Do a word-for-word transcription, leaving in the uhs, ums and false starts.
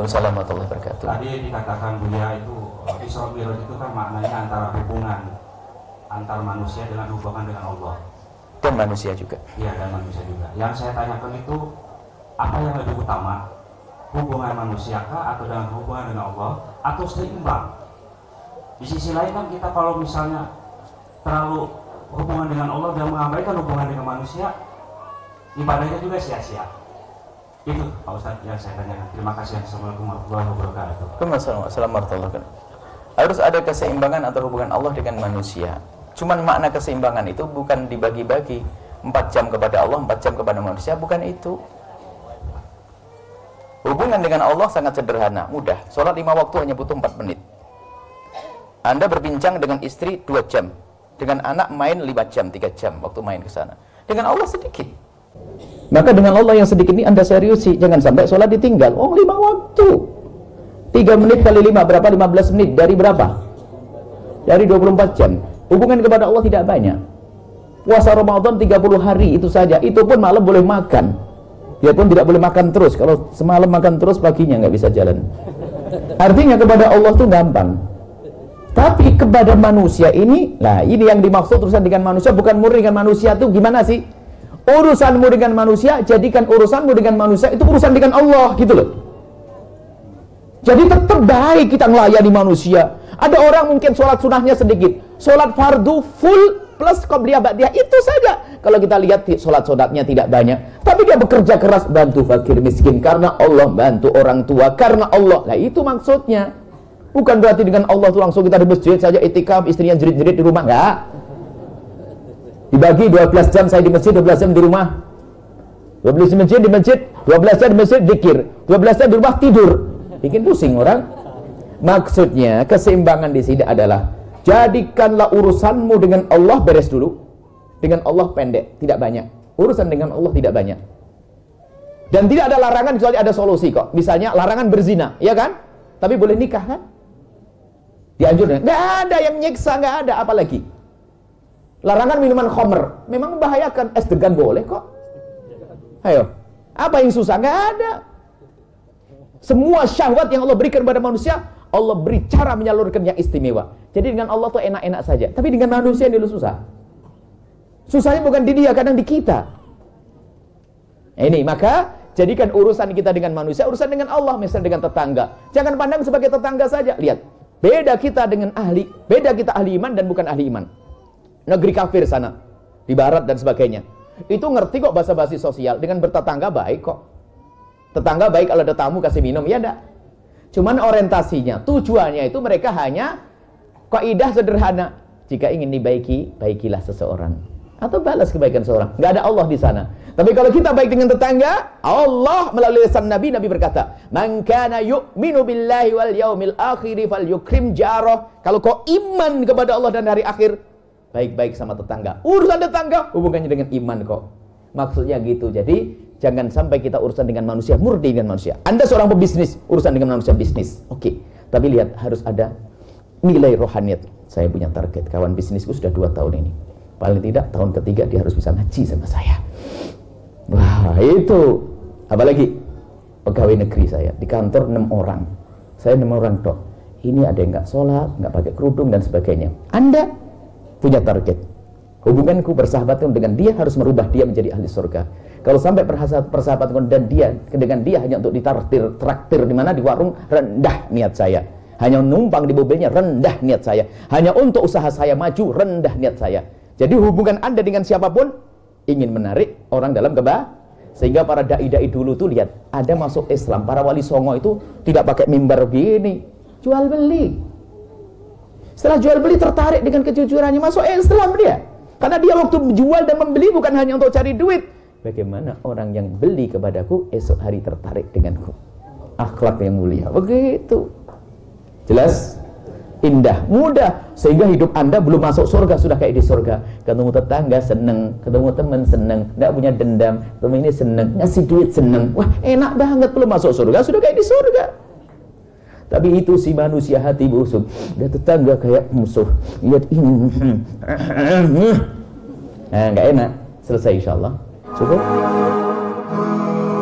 Waalaikumsalam warahmatullahi wabarakatuh. Tadi dikatakan Buya itu Isra Mi'raj itu kan maknanya antara hubungan antar manusia dengan hubungan dengan Allah. Dan manusia juga. Iya, dan manusia juga. Yang saya tanyakan itu apa yang lebih utama? Hubungan manusia kah atau dengan hubungan dengan Allah atau seimbang? Di sisi lain kan kita kalau misalnya terlalu hubungan dengan Allah dan mengabaikan hubungan dengan manusia, ibadahnya juga sia-sia. Itu Pak Ustadz yang saya tanyakan. Terima kasih. Assalamualaikum warahmatullahi wabarakatuh. Assalamualaikum warahmatullahi wabarakatuh. Harus ada keseimbangan antara hubungan Allah dengan manusia. Cuman makna keseimbangan itu bukan dibagi-bagi empat jam kepada Allah, empat jam kepada manusia, bukan itu. Hubungan dengan Allah sangat sederhana, mudah. Sholat lima waktu hanya butuh empat menit. Anda berbincang dengan istri dua jam, dengan anak main lima jam, tiga jam waktu main ke sana. Dengan Allah sedikit. Maka dengan Allah yang sedikit ini Anda seriusi, jangan sampai sholat ditinggal. Oh, lima waktu. tiga menit kali lima berapa? lima belas menit. Dari berapa? Dari dua puluh empat jam. Hubungan kepada Allah tidak banyak. Puasa Ramadan tiga puluh hari itu saja. Itu pun malam boleh makan. Dia pun tidak boleh makan terus. Kalau semalam makan terus, paginya nggak bisa jalan. Artinya kepada Allah itu gampang. Tapi kepada manusia ini, nah ini yang dimaksud urusan dengan manusia, bukan murni dengan manusia itu gimana sih? Urusanmu dengan manusia, jadikan urusanmu dengan manusia itu urusan dengan Allah, gitu loh. Jadi tetap baik kita melayani manusia. Ada orang mungkin sholat sunahnya sedikit, sholat fardu full plus qobliyah ba'diyah, itu saja. Kalau kita lihat sholat-sholatnya tidak banyak, tapi dia bekerja keras bantu fakir miskin karena Allah, bantu orang tua karena Allah. Nah itu maksudnya. Bukan berarti dengan Allah itu langsung kita di masjid saja itikaf, istrinya jerit-jerit di rumah, enggak. Dibagi dua belas jam saya di masjid, dua belas jam di rumah. dua belas jam di masjid, di masjid, dua belas jam di masjid zikir, dua belas jam di rumah tidur. Bikin pusing orang. Maksudnya keseimbangan di sini adalah jadikanlah urusanmu dengan Allah beres dulu. Dengan Allah pendek, tidak banyak. Urusan dengan Allah tidak banyak. Dan tidak ada larangan kecuali ada solusi kok. Misalnya larangan berzina, ya kan? Tapi boleh nikah kan? Dianjurkan. Nggak ada yang nyiksa, nggak ada. Apalagi larangan minuman khamr, memang membahayakan. Es degan boleh kok. Ayo, apa yang susah? Nggak ada. Semua syahwat yang Allah berikan kepada manusia, Allah beri cara menyalurkan yang istimewa. Jadi dengan Allah tuh enak-enak saja. Tapi dengan manusia dulu susah. Susahnya bukan di dia, kadang di kita. Ini maka jadikan urusan kita dengan manusia, urusan dengan Allah, misalnya dengan tetangga. Jangan pandang sebagai tetangga saja. Lihat, beda kita dengan ahli, beda kita ahli iman dan bukan ahli iman. Negeri kafir sana, di barat dan sebagainya. Itu ngerti kok bahasa basi sosial. Dengan bertetangga baik kok. Tetangga baik kalau ada tamu kasih minum, ya enggak? Cuman orientasinya, tujuannya itu mereka hanya kaidah sederhana. Jika ingin dibaiki, baikilah seseorang. Atau balas kebaikan seorang. Nggak ada Allah di sana. Tapi kalau kita baik dengan tetangga, Allah melalui lisan Nabi, Nabi berkata, "Man kana yu'minu billahi wal yaumil akhir falyukrim jarah." Kalau kau iman kepada Allah dan hari akhir, baik-baik sama tetangga. Urusan tetangga hubungannya dengan iman kok. Maksudnya gitu. Jadi jangan sampai kita urusan dengan manusia, murni dengan manusia. Anda seorang pebisnis, urusan dengan manusia bisnis. Oke. Okay. Tapi lihat harus ada nilai rohaniat. Saya punya target, kawan bisnisku sudah dua tahun ini. Paling tidak tahun ketiga dia harus bisa ngaji sama saya. Wah itu. Apalagi pegawai negeri saya di kantor enam orang. Saya enam orang tok. Ini ada yang nggak sholat, nggak pakai kerudung dan sebagainya. Anda punya target. Hubunganku bersahabatkan dengan dia harus merubah dia menjadi ahli surga. Kalau sampai persahabatan dan dia dengan dia hanya untuk ditraktir, traktir di mana di warung, rendah niat saya. Hanya numpang di mobilnya, rendah niat saya. Hanya untuk usaha saya maju, rendah niat saya. Jadi hubungan Anda dengan siapapun ingin menarik orang dalam kebah. Sehingga para dai-dai dulu tuh lihat, ada masuk Islam, para wali songo itu tidak pakai mimbar begini, jual beli. Setelah jual beli tertarik dengan kejujurannya, masuk Islam dia. Karena dia waktu menjual dan membeli bukan hanya untuk cari duit. Bagaimana orang yang beli kepadaku esok hari tertarik denganku. Akhlak yang mulia. Begitu. Jelas? Indah, mudah, sehingga hidup Anda belum masuk surga sudah kayak di surga. Ketemu tetangga seneng, ketemu teman seneng, tidak punya dendam, teman ini seneng, ngasih duit seneng. Wah enak banget, belum masuk surga sudah kayak di surga. Tapi itu si manusia hati busuk, dia tetangga kayak musuh. Lihat ini, nah nggak enak. Selesai insya Allah. Cukup.